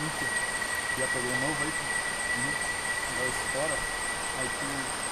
Já pegou um novo aí? Agora esse fora. Aí tu